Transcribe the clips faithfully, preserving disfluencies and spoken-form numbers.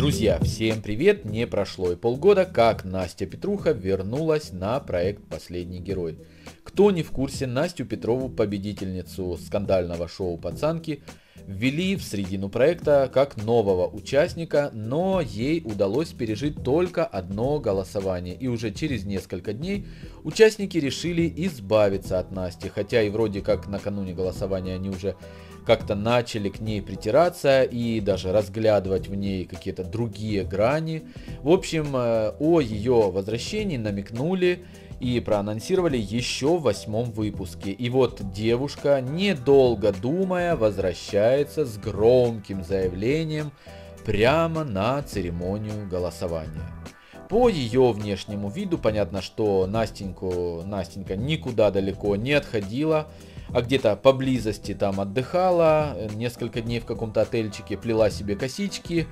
Друзья, всем привет! Не прошло и полгода, как Настя Петруха вернулась на проект «Последний герой». Кто не в курсе, Настю Петрову, победительницу скандального шоу «Пацанки», ввели в середину проекта как нового участника, но ей удалось пережить только одно голосование. И уже через несколько дней участники решили избавиться от Насти, хотя и вроде как накануне голосования они уже как-то начали к ней притираться и даже разглядывать в ней какие-то другие грани. В общем, о ее возвращении намекнули и проанонсировали еще в восьмом выпуске. И вот девушка, недолго думая, возвращается с громким заявлением прямо на церемонию голосования. По ее внешнему виду понятно, что Настеньку, Настенька никуда далеко не отходила, а где-то поблизости там отдыхала, несколько дней в каком-то отельчике, плела себе косички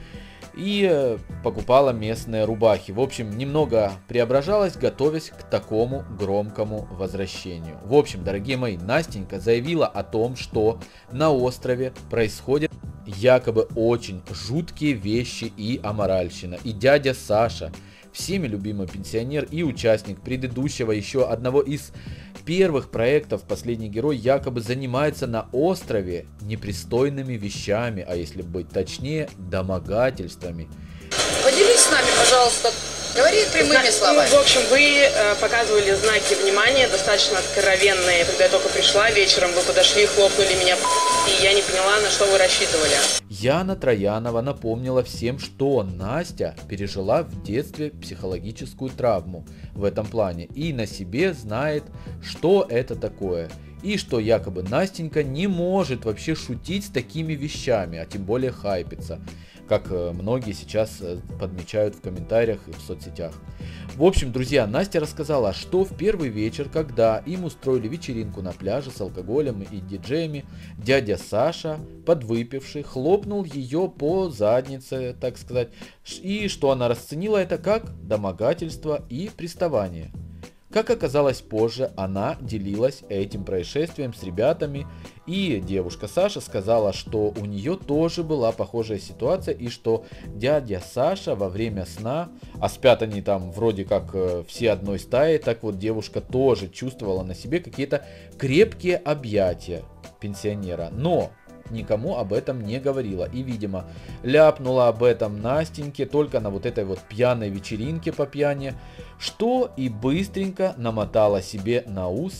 и покупала местные рубахи. В общем, немного преображалась, готовясь к такому громкому возвращению. В общем, дорогие мои, Настенька заявила о том, что на острове происходят якобы очень жуткие вещи и аморальщина. И дядя Саша, всеми любимый пенсионер и участник предыдущего еще одного из первых проектов «Последний герой», якобы занимается на острове непристойными вещами, а если быть точнее, домогательствами. Поделись с нами, пожалуйста, говори прямыми словами. Ну, в общем, вы э, показывали знаки внимания, достаточно откровенные. Когда я только пришла вечером, вы подошли, хлопнули меня, и я не поняла, на что вы рассчитывали. Яна Троянова напомнила всем, что Настя пережила в детстве психологическую травму в этом плане и на себе знает, что это такое. И что якобы Настенька не может вообще шутить с такими вещами, а тем более хайпиться, как многие сейчас подмечают в комментариях и в соцсетях. В общем, друзья, Настя рассказала, что в первый вечер, когда им устроили вечеринку на пляже с алкоголем и диджеями, дядя Саша, подвыпивший, хлопнул ее по заднице, так сказать, и что она расценила это как домогательство и приставание. Как оказалось позже, она делилась этим происшествием с ребятами, и девушка Саша сказала, что у нее тоже была похожая ситуация, и что дядя Саша во время сна, а спят они там вроде как все одной стаей, так вот девушка тоже чувствовала на себе какие-то крепкие объятия пенсионера, но никому об этом не говорила. И, видимо, ляпнула об этом Настеньке только на вот этой вот пьяной вечеринке по пьяни, что и быстренько намотала себе на ус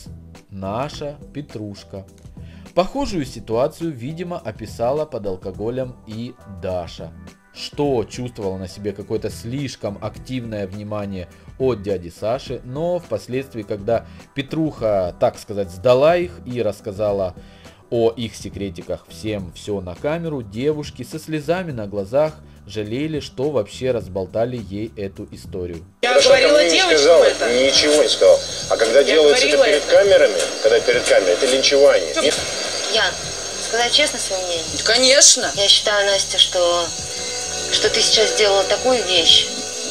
наша Петрушка. Похожую ситуацию, видимо, описала под алкоголем и Даша, что чувствовала на себе какое-то слишком активное внимание от дяди Саши, но впоследствии, когда Петруха, так сказать, сдала их и рассказала о их секретиках всем все на камеру, девушки со слезами на глазах жалели, что вообще разболтали ей эту историю. Я Хорошо, говорила девочкам это. Ничего не сказал. А когда Я делается это перед это. камерами, когда перед камерой, это линчевание. Ян, сказать честно свое мнение? Конечно. Я считаю, Настя, что, что ты сейчас сделала такую вещь,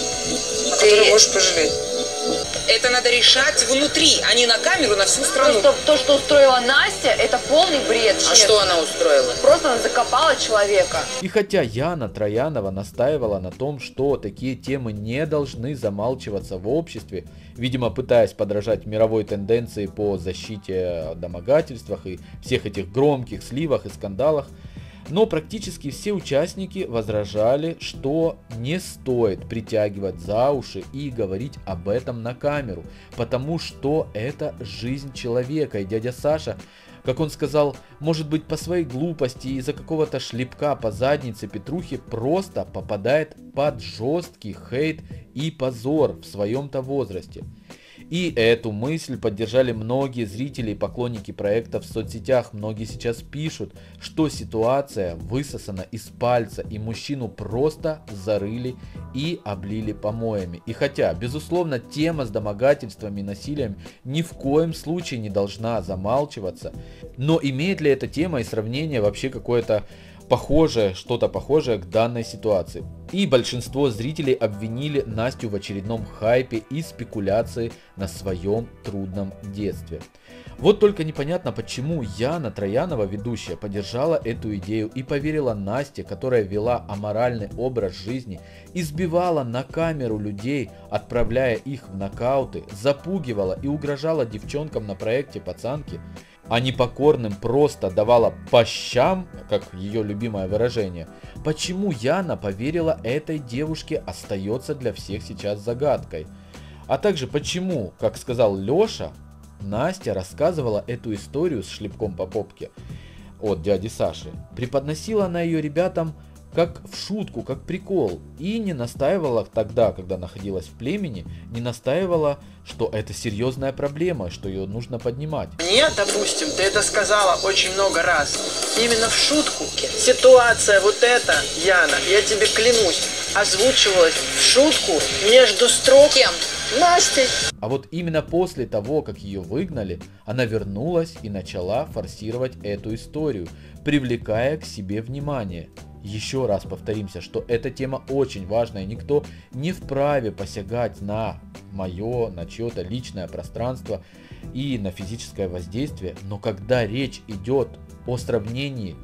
о ты... которой можешь пожалеть. Это надо решать внутри, а не на камеру на всю страну. То, что, то, что устроила Настя, это полный бред. А честно. Что она устроила? Просто она закопала человека. И хотя Яна Троянова настаивала на том, что такие темы не должны замалчиваться в обществе, видимо, пытаясь подражать мировой тенденции по защите о домогательствах и всех этих громких сливах и скандалах, но практически все участники возражали, что не стоит притягивать за уши и говорить об этом на камеру, потому что это жизнь человека. И дядя Саша, как он сказал, может быть, по своей глупости из-за какого-то шлепка по заднице Петрухи просто попадает под жесткий хейт и позор в своем-то возрасте. И эту мысль поддержали многие зрители и поклонники проекта в соцсетях. Многие сейчас пишут, что ситуация высосана из пальца и мужчину просто зарыли и облили помоями. И хотя, безусловно, тема с домогательствами и насилием ни в коем случае не должна замалчиваться, но имеет ли эта тема и сравнение вообще какое-то похожее, что-то похожее к данной ситуации. И большинство зрителей обвинили Настю в очередном хайпе и спекуляции на своем трудном детстве. Вот только непонятно, почему Яна Троянова, ведущая, поддержала эту идею и поверила Насте, которая вела аморальный образ жизни, избивала на камеру людей, отправляя их в нокауты, запугивала и угрожала девчонкам на проекте «Пацанки», а непокорным просто давала по щам, как ее любимое выражение. Почему Яна поверила этой девушке, остается для всех сейчас загадкой. А также почему, как сказал Леша, Настя рассказывала эту историю с шлепком по попке от дяди Саши. Преподносила она ее ребятам как в шутку, как прикол. И не настаивала тогда, когда находилась в племени, не настаивала, что это серьезная проблема, что ее нужно поднимать. Мне, допустим, ты это сказала очень много раз. Именно в шутку. Ситуация вот эта, Яна, я тебе клянусь, озвучивалась в шутку между строк. Кем? Настей. А вот именно после того, как ее выгнали, она вернулась и начала форсировать эту историю, привлекая к себе внимание. Еще раз повторимся, что эта тема очень важная, никто не вправе посягать на мое, на чье-то личное пространство и на физическое воздействие, но когда речь идет о сравнении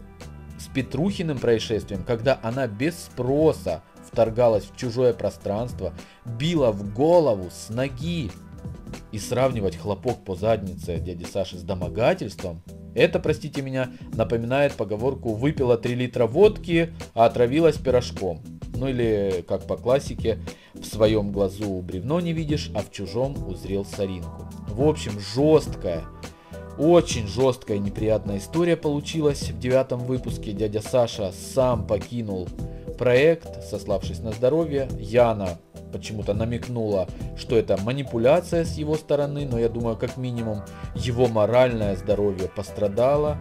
с Петрухиным происшествием, когда она без спроса вторгалась в чужое пространство, била в голову с ноги, и сравнивать хлопок по заднице дяди Саши с домогательством, это, простите меня, напоминает поговорку «выпила три литра водки, а отравилась пирожком». Ну или, как по классике, «в своем глазу бревно не видишь, а в чужом узрел соринку». В общем, жесткая, очень жесткая и неприятная история получилась в девятом выпуске. Дядя Саша сам покинул проект, сославшись на здоровье. Яна почему-то намекнула, что это манипуляция с его стороны, но я думаю, как минимум его моральное здоровье пострадало.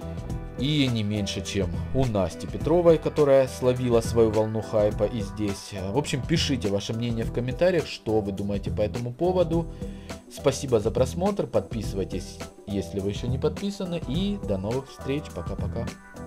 И не меньше, чем у Насти Петровой, которая словила свою волну хайпа и здесь. В общем, пишите ваше мнение в комментариях, что вы думаете по этому поводу. Спасибо за просмотр, подписывайтесь, если вы еще не подписаны, и до новых встреч, пока-пока.